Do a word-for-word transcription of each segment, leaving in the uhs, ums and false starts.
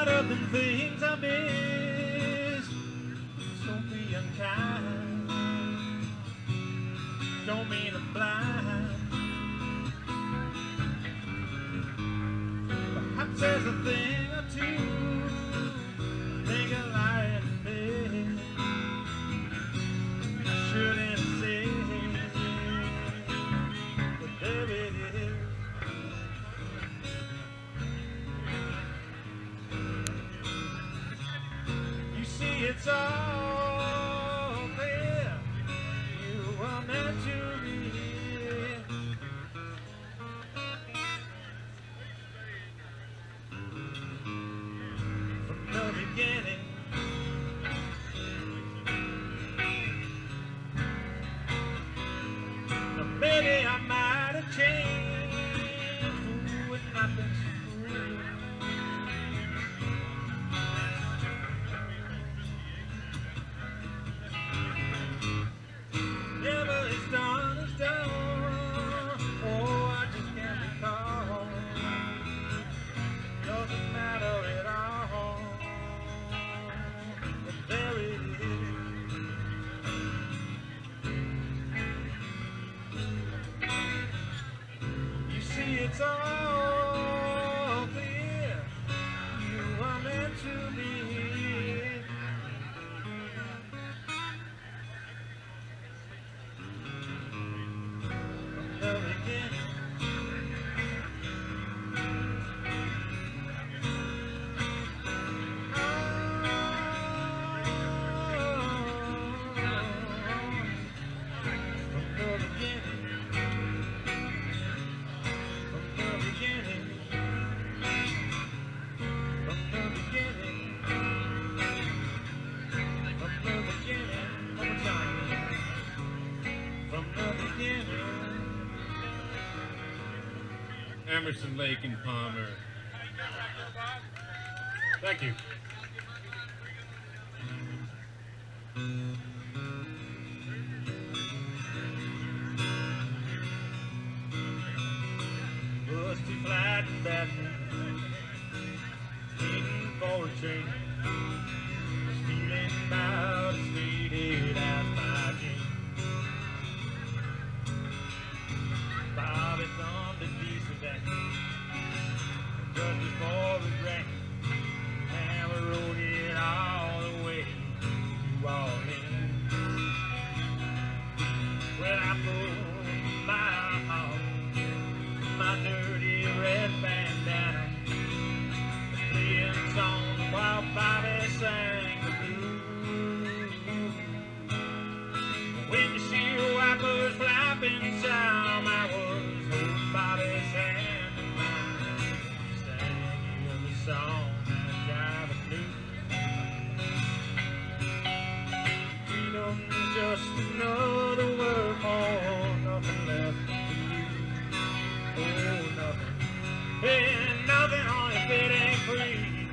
caught up in things I missed. Don't be unkind. Don't mean I'm blind. Perhaps there's a thing or two think I lie in bed. I shouldn't say, but there it is. You see, it's all clear. You are meant to be here. From the beginning. Now maybe I might have changed. Ooh, it's not been so real. Never is done is done. Oh, I just can't recall. Doesn't matter at all. But there it is. You see, it's all clear. You are meant to be here. From the beginning. Emerson, Lake, and Palmer. Thank you. Busty flat and bad, waiting for a change. Was feeling about as faded as my jeans. Bobby thumbed a decent day just before it rained, and we rode it all the way to Orleans. Well, I pulled my heart, my dirty red bandana, playing songs while Bobby sang the blues. When you see wipers flapping sound, I was holding Bobby's hand in mine, sang the song that Java knew. Freedom's just another word for nothing left to lose. Oh, nothing. Ain't nothing on if it ain't free.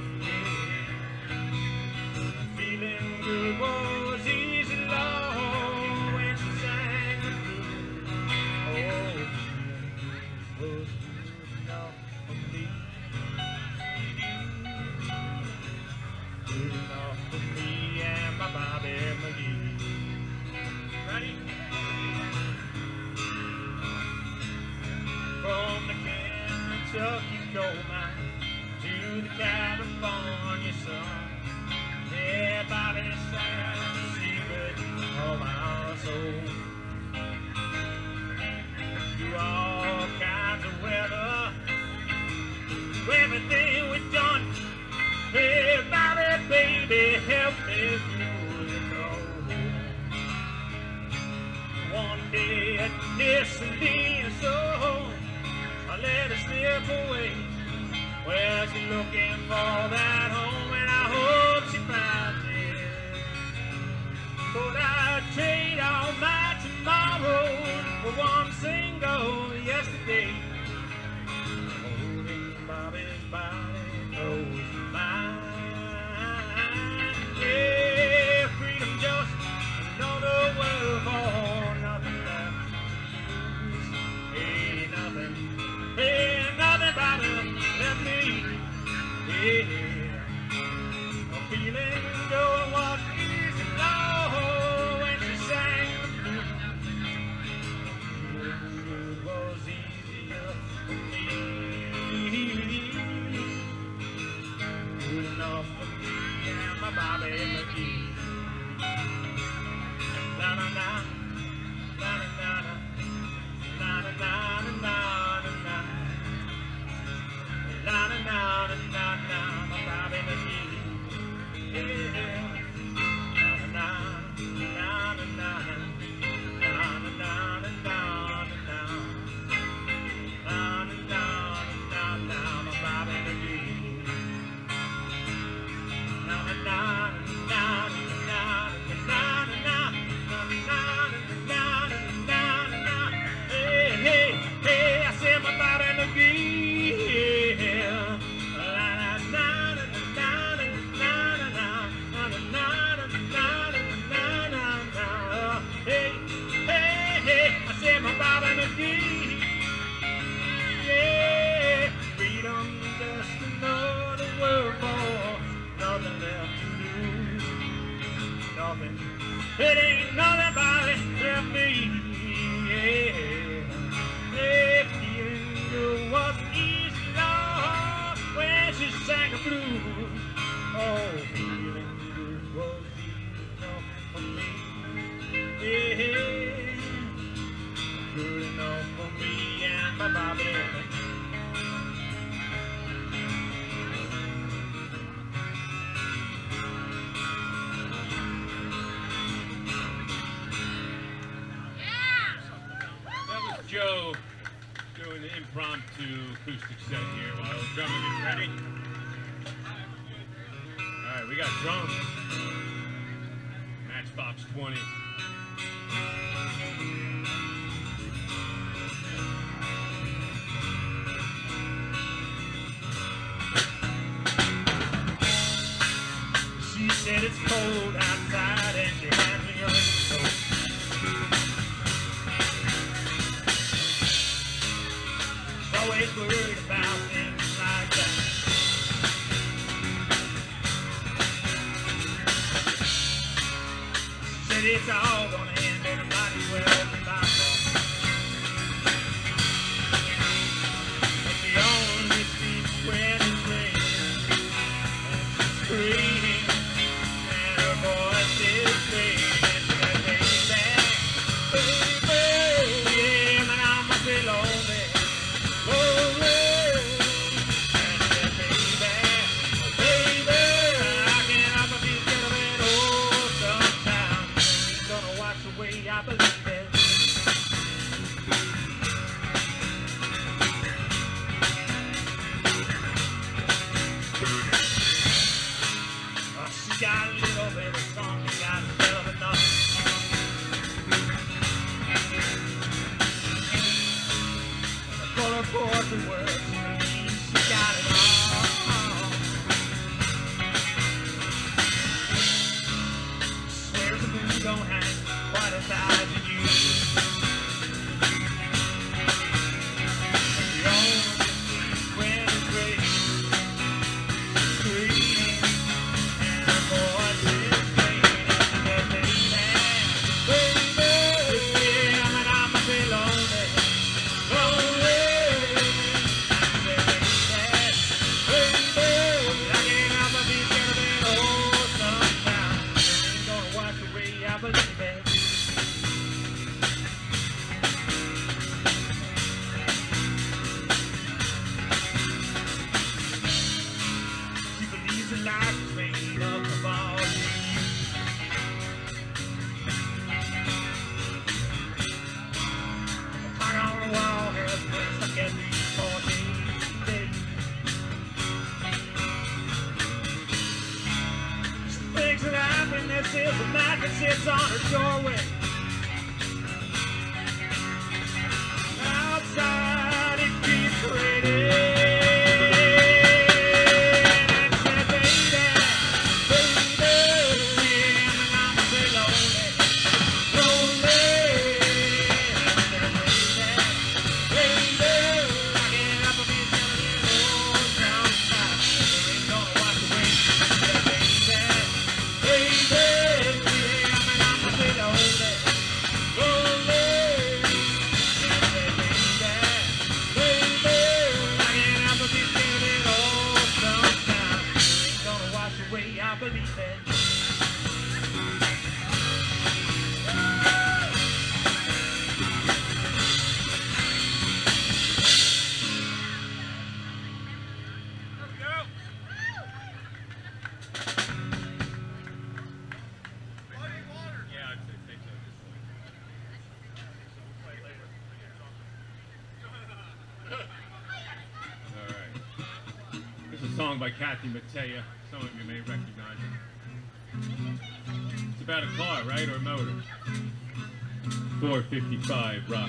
Yeah. Feeling good was easy, Lord, when she sang the blues. Oh, feeling good was good enough for me. Good enough for me and my Bobby McGee. Ready? From the Kentucky coal mine to the California sun, yeah, Bobby sang the secret of our soul. Through all kinds of weather, through everything we've done, hey, Bobby, baby, help me through the road. One day at Destiny, so I let her slip away. Well, she's looking for that home, and I hope she finds it. But I'd trade all my tomorrows for one single yesterday. Holding Bobby's body close to mine. Yeah, freedom just another word for nothing left to lose. Hey, nothing. Hey, nothing, Bobby, left me. Yeah. nothing. It ain't nothing about it except me. Yeah. That feeling good wasn't easy, Lord, when she sang the blues. Oh, feeling good was easy enough for me. Yeah. Good enough for me and my Bobby. Joe doing an impromptu acoustic set here while the drummer gets ready. All right, we got drums. Matchbox twenty. She said it's cold outside and she hands me a raincoat. Always worried about things like that. Said it's all gonna end and I might as well be my fault. But she only speaks when it's raining, and she's screaming, and her voice is fading. And she said, baby, baby, yeah, man, I must be lonely. I believe it. Oh, she got a little bit of song, she got a little bit of nothing. And the color chords and words, she got it all. Swears the moon don't hang quite as high as it used to. The only thing when it's raining, screaming, and her voice is fading. And she said, baby, baby, yeah, man, I must be lonely, lonely. And she said, baby, I can't help but be scared of it. Oh, sometimes it ain't gonna wash away, I believe it. Life is made up of all these. The clock on the wall has been stuck at these fourteen days. She thinks that happiness is a mat that sits on her doorway. Outside it keeps raining. I believe it. Song by Kathy Pequea. Some of you may recognize it. It's about a car, right, or a motor? four fifty-five rock.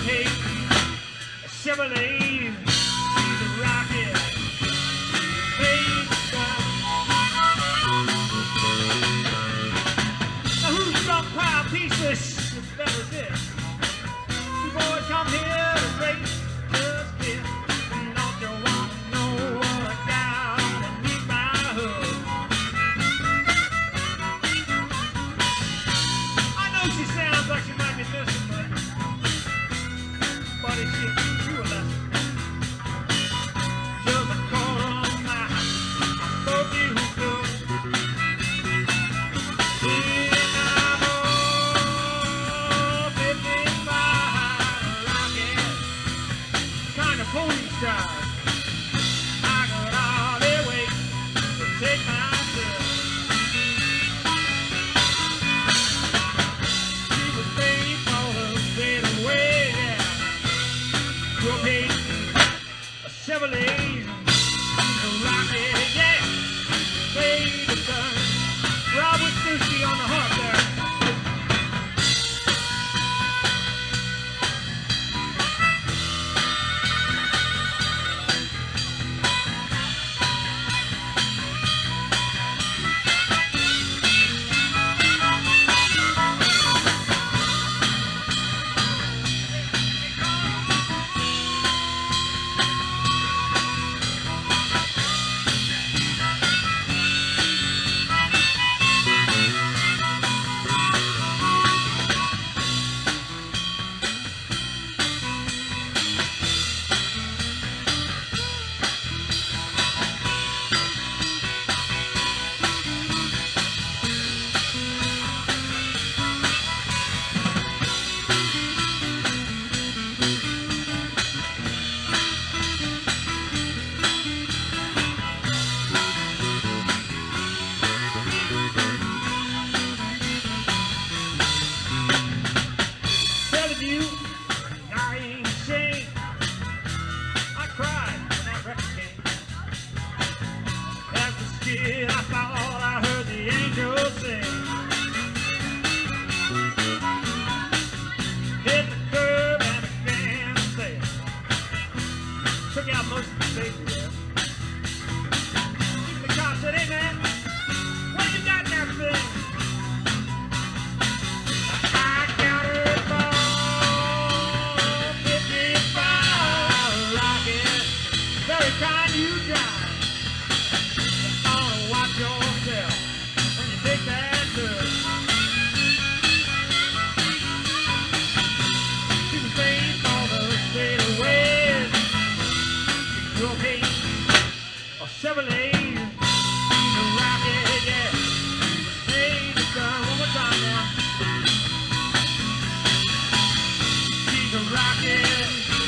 hate a Chevrolet. She's a rocket. Made the gun. Now who's some pile pieces? It's better this. You boys come here to race, just kiss. And don't you want to know what I got underneath my hood? I know she sounds like she might be missing, but buddy, she'll teach you a lesson. Just a quarter on my spoke you good. Yeah, I'm all fifty-five rockin', kind of pony style. I got all the way to take myself. She was made for the straight away, yeah. You'll pay a Chevrolet, a rocket, yeah. Made the gun. Robert Sushi on the harp there. Telling you, I ain't ashamed. I cried when that record came. As a kid, I thought I heard the angels sing. Hit the curb and began to sail. Took out most of the safety there. The cop said, "Hey man, what you got in that thing?" I counted for fifty-five rocket. Very kind you drive. I wanna watch yourself when you take that turn. She was made for the straight away. You'll pay a Chevrolet. She's a rocket, yeah. Made the gun. One more time now. She's a rocket.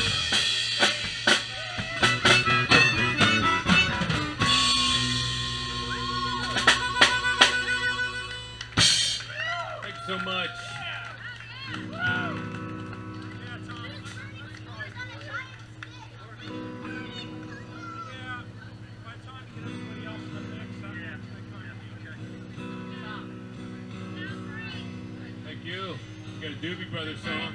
Thank you so much. Thank you. We got a Doobie Brothers song.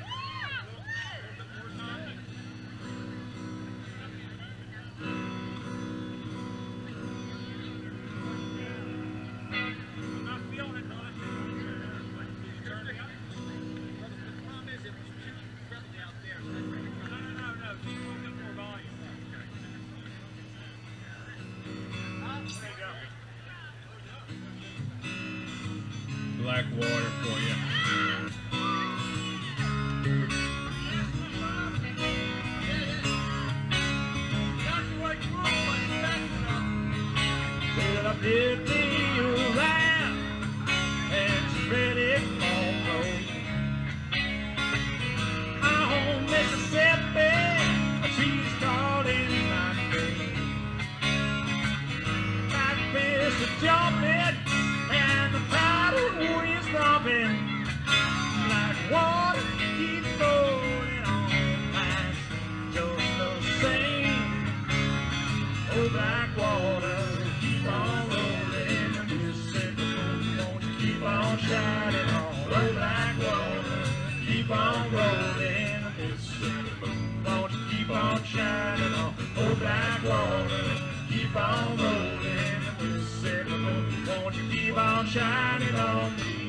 Black water for you. Well, I did the around and she's ready for gold. I'm home Mississippi, she's calling my name. Like fish are jumping and the powder is thumping. Like water keeps flowing on past just the same. Oh, black water. Keep on rolling, Mississippi, won't you keep on shining on? Oh, black water, keep on rolling, Mississippi. like water. Keep on rolling, Mississippi, won't you keep on shining on me?